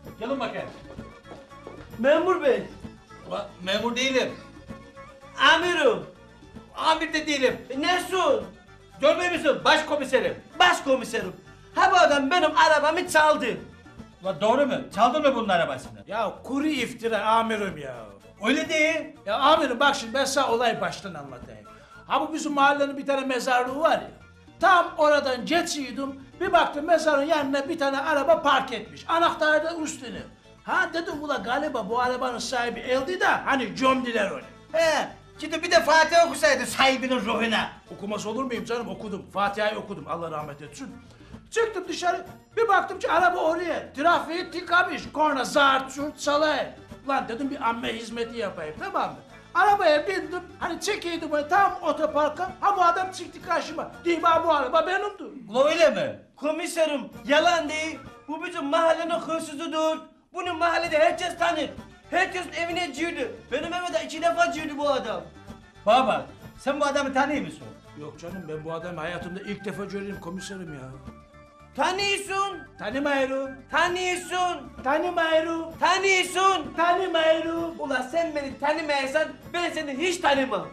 Gelin bakayım. Memur bey. Ulan memur değilim. Amirim. Amir de değilim. Nesun? Görmüyor musun? Başkomiserim. Başkomiserim. Ha bu adam benim arabamı çaldı. Ulan doğru mu? Çaldın mı bunun arabasını? Ya kuru iftira amirim ya. Öyle değil. Ya amirim bak şimdi ben sana olay baştan anlatayım. Ha bu bizim mahallenin bir tane mezarlığı var ya. Tam oradan geçiyordum. Bir baktım mezarın yanına bir tane araba park etmiş. Anahtarı da üstüne. Ha dedim ula galiba bu arabanın sahibi eldi de hani gömdüler onu. He. Şimdi bir de Fatih okusaydı sahibinin ruhuna. Okumaz olur muyum canım okudum. Fatiha'yı okudum Allah rahmet etsin. Çıktım dışarı bir baktım ki araba oraya. Trafiği tıkamış. Korna zart zurt salay. Lan dedim bir amme hizmeti yapayım tamam mı? Arabaya bindim hani çekiydim böyle tam otoparka. Ha bu adam çıktı karşıma. Diyeyim ha bu araba benimdi. Ulan öyle mi? Komiserim yalan değil. Bu bizim mahallenin hırsızıdır. Bunu mahallede herkes tanır. Herkesin evine girdi. Benim eve de 2 defa girdi bu adam. Baba sen bu adamı tanıyor musun? Yok canım ben bu adamı hayatımda ilk defa görüyorum komiserim ya. Tanıyorsun. Tanımıyorum. Tanıyorsun. Tanımıyorum. Tanıyorsun. Tanımıyorum. Ulan sen beni tanımayasan ben seni hiç tanımam.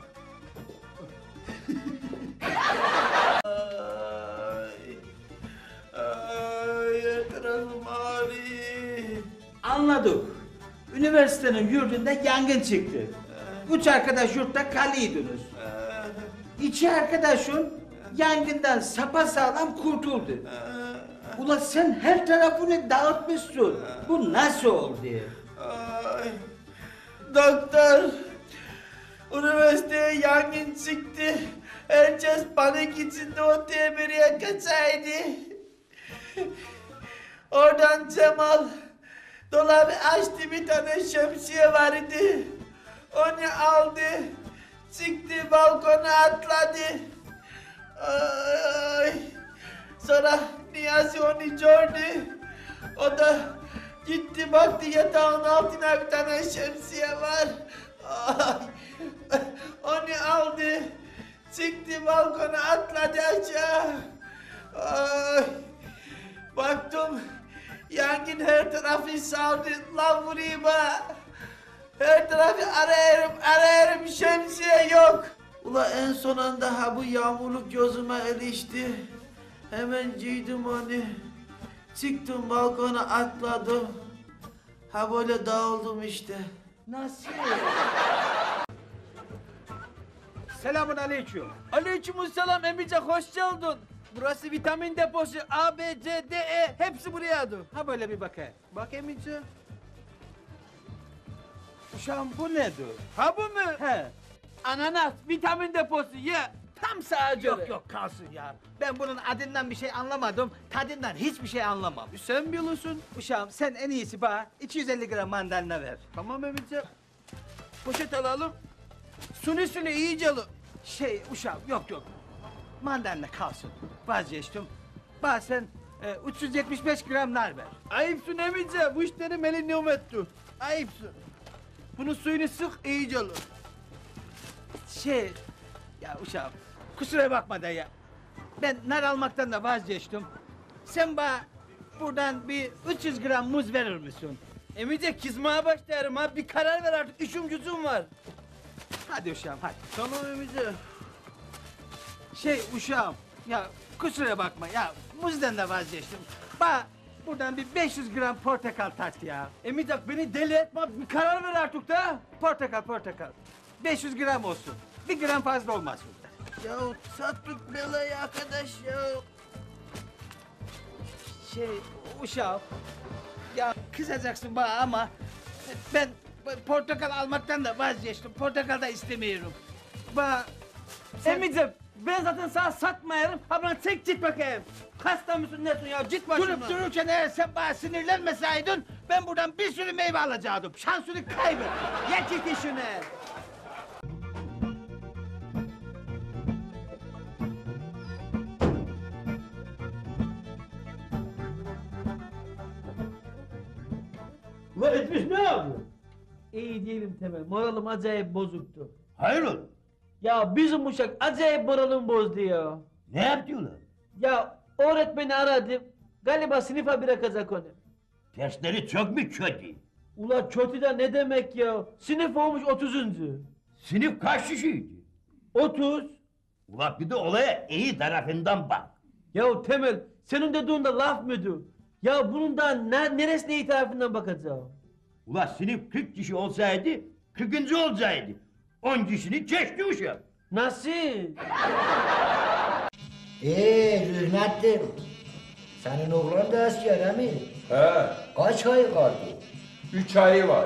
Ay, tarafım ağrıyor. Anladık. Üniversitenin yurdunda yangın çıktı. Üç arkadaş yurtta kalıyordunuz. İki arkadaşın yangından sapasağlam kurtuldu. Ula sen her tarafını dağıtmışsın. Bu nasıl oldu? Ay, doktor, üniversiteye yangın çıktı. Herkes panik içinde o temiriye kaçaydı. Oradan Cemal dolabı açtı, bir tane şemsiye vardı. Onu aldı, çıktı balkona atladı. Ay, sonra Niyazi onu gördü. O da gitti baktı yatağın altına bir tane şemsiye var. Ay, onu aldı, çıktı balkona atladı aşağı. Ay, baktım yangın her tarafı sardı. Lan vurayım ha. Her tarafı arıyorum şemsiye yok. Ula en son anda ha bu yağmurluk gözüme ilişti. Hemen giydim onu. Çıktım balkona atladım. Ha böyle dağıldım işte. Nasıl? Selamun aleyküm. Aleykümselam emice hoş geldin. Burası vitamin deposu A, B, C, D, E hepsi buraya dur. Ha böyle bir bakayım. Bak emice. Uşağım bu nedir? Ha bu mu? He. Ananas vitamin deposu ye. Tam sağa göre. Yok yok kalsın ya. Ben bunun adından bir şey anlamadım. Tadından hiçbir şey anlamam. Sen biliyorsun. Uşağım sen en iyisi bana 250 gram mandalina ver. Tamam emice. Poşet alalım. Suni iyice alın. Uşağım yok yok. Mandalina kalsın. Vazgeçtim. Bana sen 375 gram nar ver. Ayıpsın emice. Bu işleri beni nimettir. Ayıpsın. Bunun suyunu sık iyice alın. Ya uşağım kusura bakma da ya. Ben nar almaktan da vazgeçtim. Sen bana buradan bir 300 gram muz verir misin? Emice kızmaya başlarım ha. Bir karar ver artık. İşim gücüm var. Hadi uşağım hadi. Tamam emice. Uşağım ya kusura bakma ya muzdan da vazgeçtim. Bana buradan bir 500 gram portakal tart ya. Emice beni deli etme. Bir karar ver artık da. Portakal. 500 gram olsun. Bir gram fazla olmaz burada. Ya sattık belayı arkadaş ya. Uşağım ya kızacaksın bana ama ben portakal almaktan da vazgeçtim. Portakal da istemiyorum. Bana Emice ben zaten sana satmayarım. Ha bana tek git bakayım. Hasta mısın nesin ya? Git başımdan. durup dururken eğer sen bana sinirlenmeseydin ben buradan bir sürü meyve alacaktım. Şansını kaybet. Ya git işine. Ulan etmiş ne yapıyor? İyi değilim Temel. Moralim acayip bozuktu. Hayır. Ya bizim uşak acayip moralimi bozdu ya. Ne yapıyorlar? Ya öğretmeni aradım. Galiba sınıfa bırakacak onu. Dersleri çok mu kötü? Ula kötü de ne demek ya? Sınıf olmuş 30. Sınıf kaç kişiydi? 30. Ula bir de olaya iyi tarafından bak. Ya Temel, senin dediğin de laf mıdır? Ya bunun da neresine iyi tarafından bakacağım? Ula sınıf 40 kişi olsaydı 40. olacaktı. 10 kişini geçti uşak. Nasıl? Rühnettin. Senin oğlan da askere mi? He, Kaç ay kaldı? 3 ayı var.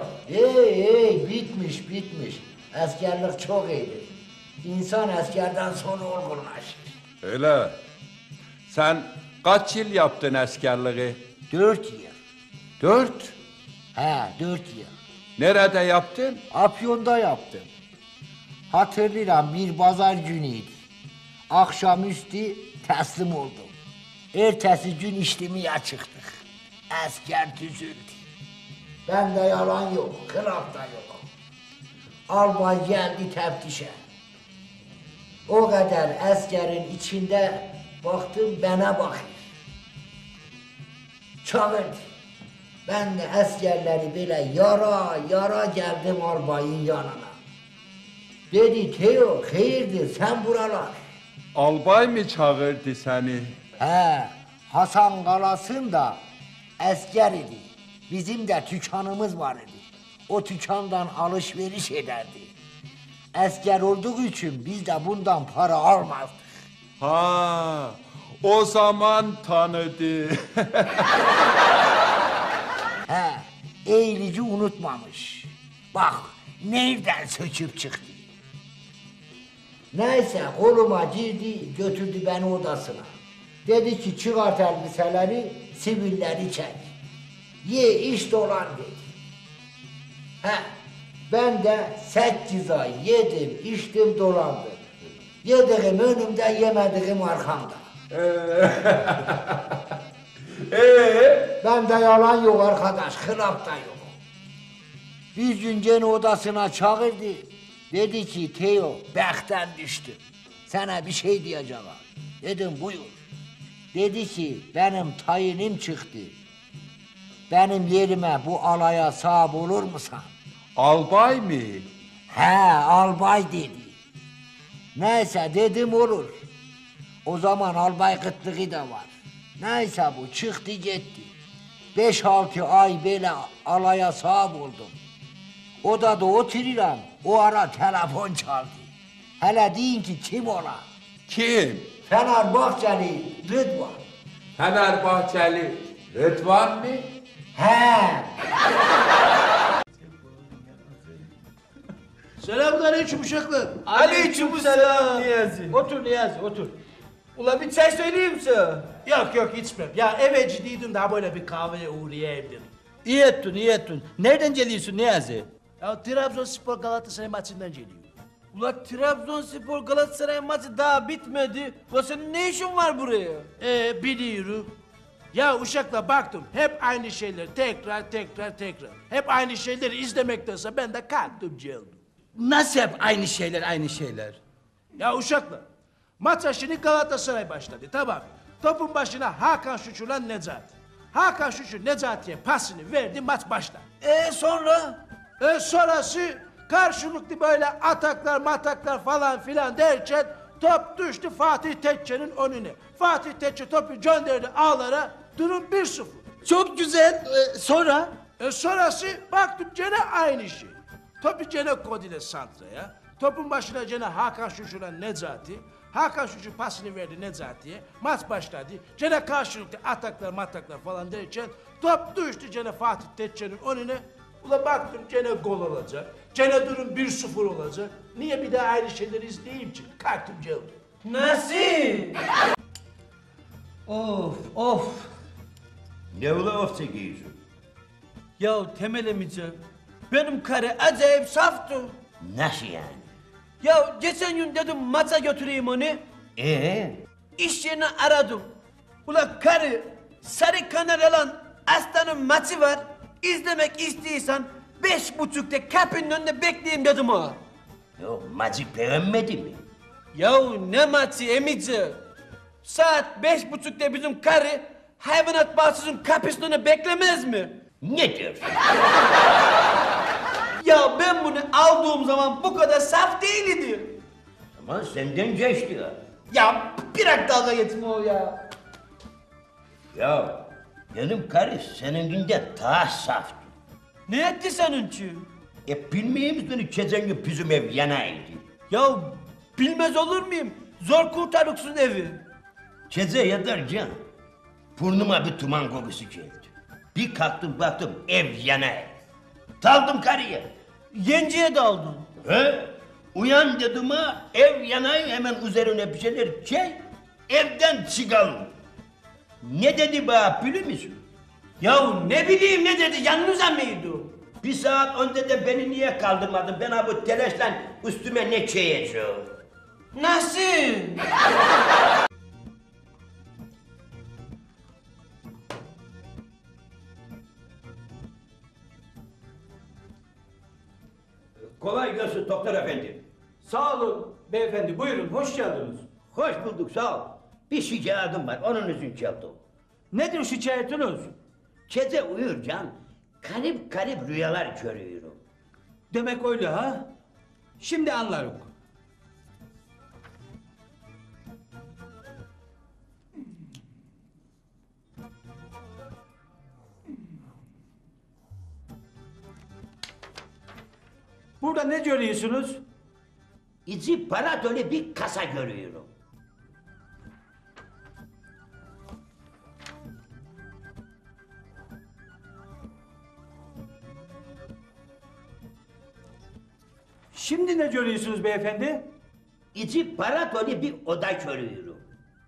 Bitmiş. Askerlik çok iyidir. İnsan askerden sonra olgunlaşır. Öyle. Sen kaç yıl yaptın askerliği? 4 yıl. 4. 4 yıl. Nerede yaptın? Afyon'da yaptım. Hatırlıyorum bir pazar günüydü. Akşamüstü teslim oldum. Ertesi gün işlemeye çıktık. Asker düzüldü. Bende yalan yok, kılaf da yok. Albay geldi teftişe. O kadar askerin içinde baktım bana bakıyor. Çağırdı. Ben de askerleri böyle yara geldim albayın yanına. Dedi Teo, hayırdır sen buralar? Albay mı çağırdı seni? Hasan Kalas'ın asker idi. Bizim de tükanımız var idi. O tükandan alışveriş ederdi. Asker olduğu için biz de bundan para almazdık. Ha, o zaman tanıdı. Eğilici unutmamış. Bak nereden söküp çıktı. Neyse koluma girdi götürdü beni odasına. Dedi ki çıkart elbiseleri sivilleri çek. Ye iç dolan dedi. Ben de 8 ay yedim içtim dolandım. Yediğim önümde yemediğim arkamda. Bende yalan yok arkadaş, hılaf da yok. Bir gün gene odasına çağırdı. Dedi ki Teo, bekten düştüm. Sana bir şey diyeceğim. Dedim buyur. Dedi ki benim tayinim çıktı. Benim yerime bu alaya sahip olur musun? Albay mı? Albay dedi. Neyse dedim olur. O zaman albay kıtlığı da var. Neyse bu çıktı gitti. 5-6 ay böyle alaya sahip oldum. Odada oturuyorum. O ara telefon çaldı. Hele deyin ki kim ola? Kim? Fenerbahçeli Rıdvan. Fenerbahçeli Rıdvan mı? Selamünaleyküm uşaklar. Aleykümselam Niyazi. Otur Niyazi otur. Ula bir çay söyleyeyim sana. Yok içmem. Ya eve ciddiydim daha böyle bir kahveye uğrayayım dedim. İyi ettin. Nereden geliyorsun Niyazi? Ya Trabzonspor Galatasaray maçından geliyor. Ula Trabzonspor Galatasaray maçı daha bitmedi. Ula senin ne işin var buraya? Biliyorum. Ya uşakla baktım hep aynı şeyler tekrar. Hep aynı şeyleri izlemektense ben de kalktım geldim. Nasıl hep aynı şeyler? Ya uşaklar maça şimdi Galatasaray başladı tamam. Topun başına Hakan Şuşu'la Necati. Hakan Şuşu Necati'ye pasını verdi maç başladı. Sonra? Sonrası karşılıklı böyle ataklar falan filan derken top düştü Fatih Tekken'in önüne. Fatih Tekke topu gönderdi ağlara durum 1-0. Çok güzel. Sonra? Sonrası baktım gene aynı şey. Topu gene Kodile Santra'ya. Topun başına gene Hakan Şuşu'la Necati. Hakan Şuşu pasını verdi Necati'ye. Maç başladı. Gene karşılıklı ataklar falan derken top düştü gene Fatih Tekken'in önüne. Ula baktım gene gol olacak. Gene durum 1-0 olacak. Niye bir daha aynı şeyleri izleyeyim ki? Kalktım geldim. Nasıl? Of. Ne ula of çekiyorsun? Ya Temel emici, benim karı acayip saftı. Nasıl yani? Ya geçen gün dedim maça götüreyim onu. İş yerine aradım. Ula karı, Sarı Kanaralan Aslan'ın maçı var. İzlemek istiyorsan 5.30'da kapının önünde bekleyeyim dedim o. Yok maçı beğenmedi mi? Ya ne maçı emici? Saat 5.30'da bizim karı hayvanat bahçesinin kapısını beklemez mi? Nedir? Ya ben bunu aldığım zaman bu kadar saf değildi. Ama senden geçti ya. Ya bırak dalga geçme o ya. Ya benim karı seninkinden daha saftı. Ne etti seninki? Bilmiyor musun geçen gün bizim ev yanaydı. Ya bilmez olur muyum? Zor kurtarıksın evi. Gece yatarken burnuma bir duman kokusu geldi. Bir kalktım baktım ev yanaydı. Daldım karıya. Yenciye daldın. He? Uyan dedim ha, ev yanayım hemen üzerine bir şeyler çek, evden çıkalım. Ne dedi bana biliyor musun? Ya ne bileyim ne dedi, yanınıza mıydı? Bir saat önce de beni niye kaldırmadın? Ben ha bu telaşla üstüme ne çeyeceğim? Nasıl? Kolay gelsin doktor efendi. Sağ olun beyefendi, buyurun, hoş geldiniz. Hoş bulduk sağ ol. Bir şikayetim var, onun için geldim. Nedir şikayetiniz? Gece uyurken garip garip rüyalar görüyorum. Demek öyle ha? Şimdi anlarım. Burada ne görüyorsunuz? İçi para dolu bir kasa görüyorum. Şimdi ne görüyorsunuz beyefendi? İçi para dolu bir oda görüyorum.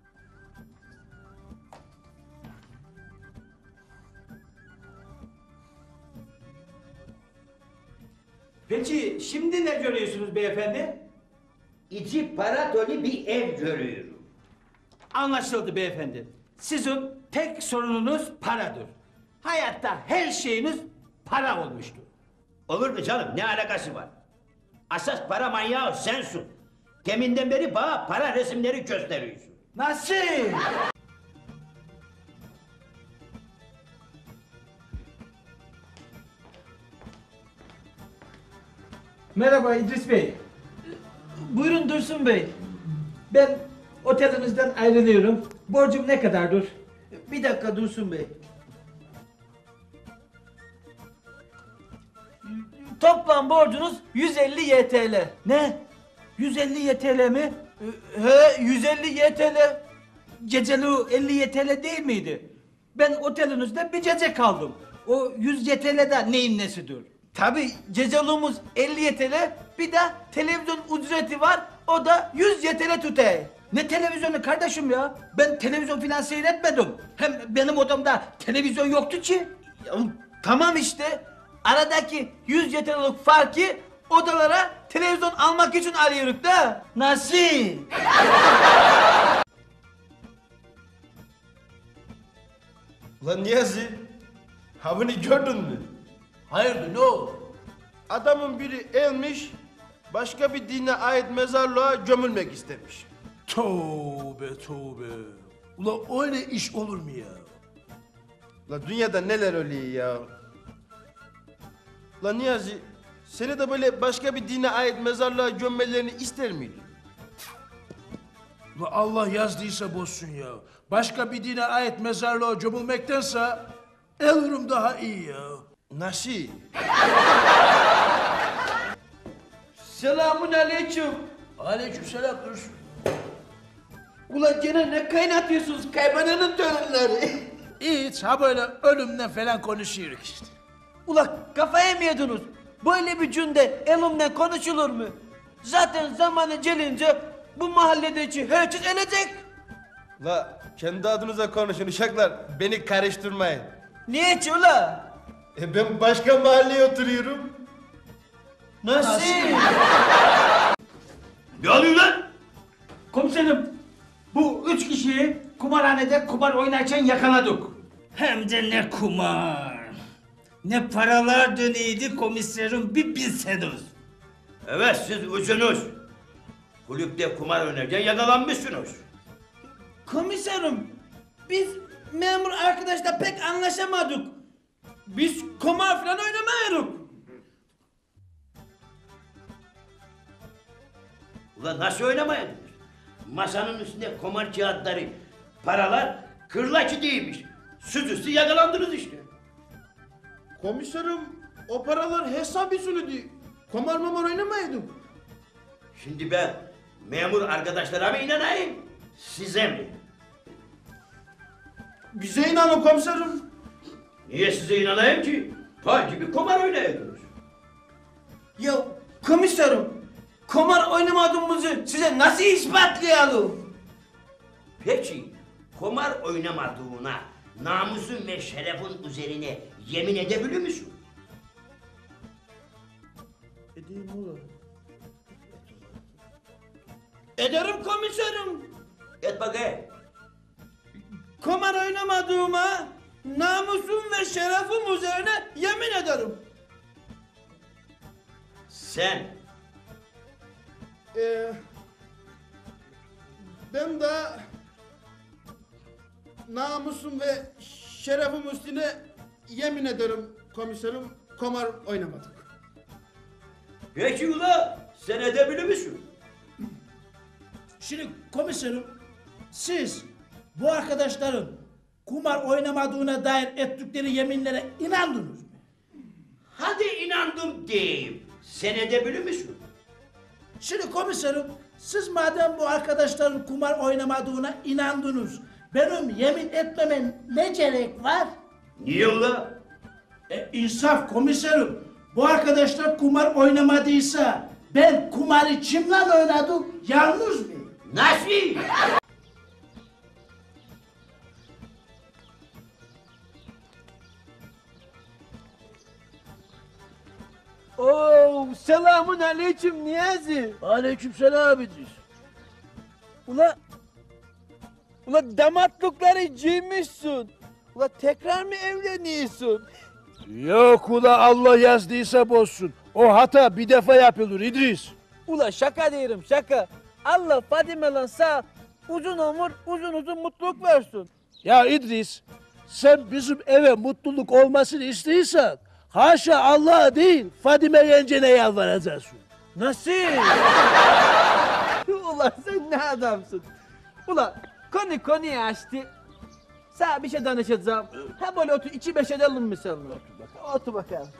Peki şimdi ne görüyorsunuz beyefendi? İçi para dolu bir ev görüyorum. Anlaşıldı beyefendi. Sizin tek sorununuz paradır. Hayatta her şeyiniz para olmuştur. Olur mu canım, ne alakası var? Asas para manyağı sensin. Deminden beri bana para resimleri gösteriyorsun. Nasıl? Merhaba İdris Bey. Buyurun Dursun Bey. Ben otelinizden ayrılıyorum. Borcum ne kadardır? Bir dakika Dursun Bey. Toplam borcunuz 150 YTL. Ne? 150 YTL mi? He 150 YTL. Geceliği 50 YTL değil miydi? Ben otelinizde bir gece kaldım. O 100 YTL de neyin nesidir? Tabi cecalığımız 50 YTL, bir de televizyon ücreti var, o da 100 YTL tutay. Ne televizyonu kardeşim ya? Ben televizyon filan seyretmedim. Hem benim odamda televizyon yoktu ki. Ya, tamam işte, aradaki 100 YTL'lik farkı odalara televizyon almak için arıyoruz da. Nasıl? Lan Niyazi, ha bunu gördün mü? Hayırdır ne oldu? Adamın biri elmiş, başka bir dine ait mezarlığa gömülmek istemiş. Tövbe tövbe. Ula öyle iş olur mu ya? La dünyada neler oluyor ya? Lan Niyazi, seni de böyle başka bir dine ait mezarlığa gömmelerini ister miydin? Ula Allah yazdıysa bozsun ya. Başka bir dine ait mezarlığa gömülmektense ölürüm daha iyi ya. Nasıl? Selamun aleyküm. Aleykümselam Dursun. Ulan gene ne kaynatıyorsunuz kaybananın torunları? Hiç ha böyle ölümden falan konuşuyoruz işte. Ulan kafaya mı yediniz? Böyle bir cümle elimden konuşulur mu? Zaten zamanı gelince bu mahalledeki herkes ölecek. La kendi adınıza konuşun uşaklar, beni karıştırmayın. Niye ki ula? Ben başka mahalleye oturuyorum. Nasıl? Ne oluyor lan? Komiserim, bu 3 kişiyi kumarhanede kumar oynarken yakaladık. Hem de ne kumar. Ne paralar döneydi komiserim bir bilseniz. Evet siz üçünüz. Kulüpte kumar oynarken yakalanmışsınız. Komiserim, biz memur arkadaşla pek anlaşamadık. Biz kumar falan oynamıyoruz. Ulan nasıl oynamayın? Masanın üstünde kumar kağıtları, paralar kırlaçı değilmiş. Süzüstü yakalandınız işte. Komiserim o paralar hesap usulüydü. Kumar mamar oynamaydım. Şimdi ben memur arkadaşlara mı inanayım, size mi? Bize inanın komiserim. Niye size inanayım ki? Pay gibi kumar oynayordunuz. Ya komiserim, kumar oynamadığımızı size nasıl ispatlayalım? Peki, kumar oynamadığına namusun ve şerefin üzerine yemin edebilir misin? Edeyim ulan. Ederim komiserim. Et bakayım. Kumar oynamadığıma namusum ve şerefim üzerine yemin ederim. Sen Ben de namusum ve şerefim üstüne yemin ederim komiserim kumar oynamadık. peki ula sen edebilir misin? Şimdi komiserim, siz bu arkadaşların kumar oynamadığına dair ettikleri yeminlere inandınız mı? Hadi inandım diyeyim. Sen edebilir misin? Şimdi komiserim, siz madem bu arkadaşların kumar oynamadığına inandınız, benim yemin etmeme ne gerek var? Niye ula? İnsaf komiserim, bu arkadaşlar kumar oynamadıysa ben kumarı kimle oynadım, yalnız mı? Nasıl? Oo, selamun aleyküm Niyazi. Aleykümselam İdris. Ula damatlıkları giymişsin. Ula tekrar mı evleniyorsun? Yok ula Allah yazdıysa bozsun. O hata bir defa yapılır İdris. Ula şaka diyorum şaka. Allah Fadime'len sağ uzun ömür uzun mutluluk versin. Ya İdris sen bizim eve mutluluk olmasını istiyorsan haşa Allah'a değil Fadime yengene yalvaracaksın. Nasıl? Ulan sen ne adamsın? Ulan konuyu açtı. Sana bir şey danışacağım. Ha böyle otur içi beş edelim mi seninle? Otur bakalım.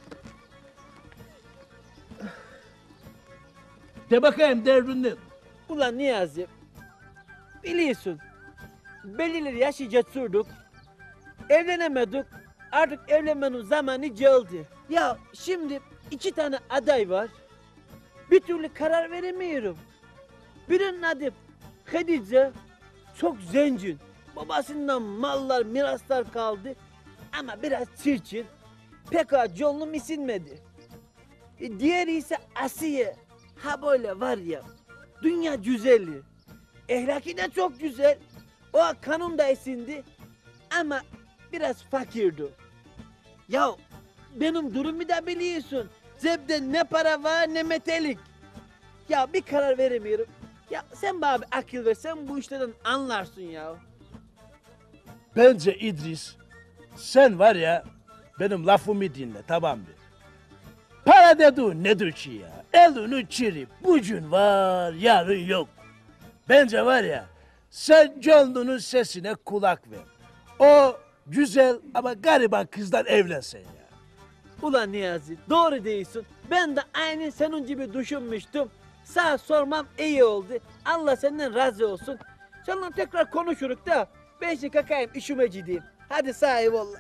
De bakayım derdin. Ulan Niyazi, biliyorsun, belirli yaşı geçirdik, evlenemedik, artık evlenmenin zamanı geldi. Ya şimdi 2 tane aday var, bir türlü karar veremiyorum. Birinin adı Hadice, çok zengin, babasından mallar, miraslar kaldı ama biraz çirkin, pek yolum isinmedi. Diğeri ise Asiye, ha böyle var ya, dünya güzeli. Ehlaki de çok güzel. O kanun da esindi. Ama biraz fakirdi. Ya benim durumu da biliyorsun. Cebde ne para var ne metelik. Ya bir karar veremiyorum. Ya sen bana bir akıl ver. Sen bu işlerden anlarsın ya. Bence İdris sen var ya benim lafımı dinle tamam mı? Para dediğin nedir ki ya? Elini çirip bugün var yarın yok. Bence var ya sen gönlünün sesine kulak ver. O güzel ama gariban kızdan evlensen ya. Ulan Niyazi doğru değilsin. Ben de aynı senin gibi düşünmüştüm. Sana sormam iyi oldu. Allah senden razı olsun. Seninle tekrar konuşuruk da ben şimdi kakayım işime gideyim. Hadi sağ eyvallah.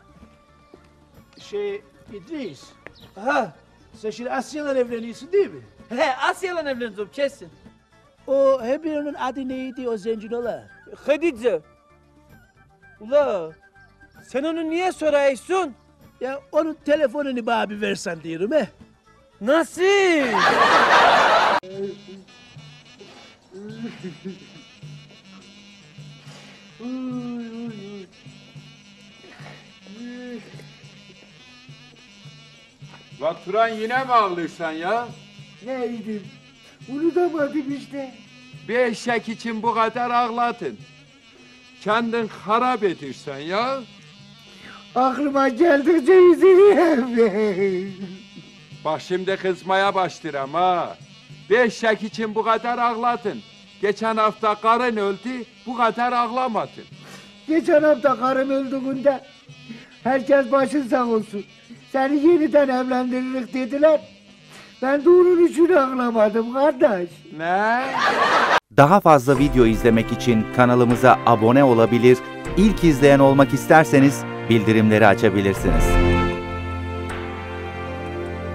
İdris Ha, sen şimdi Asya'la evleniyorsun değil mi? he Asya'yla evleneceğim kesin. O birinin adı neydi o zencin ola? Hadice. Ula sen onu niye soruyorsun? Ya onun telefonunu bana bir versen diyorum he. Nasıl? La Turan yine mi ağlıyorsun ya? Neydim? Unutamadım işte. Bir eşek için bu kadar ağladın. kendin harap edirsen ya. Aklıma geldikçe üzülüyorum. Bak şimdi kızmaya başlayacağım ha. 5 şek için bu kadar ağladın. Geçen hafta karın öldü, bu kadar ağlamadın. Geçen hafta karım öldüğünde herkes başın sağ olsun. Seni yeniden evlendiririz dediler. Ben de onun için ağlamadım kardeş. Ne? Daha fazla video izlemek için kanalımıza abone olabilir, ilk izleyen olmak isterseniz bildirimleri açabilirsiniz.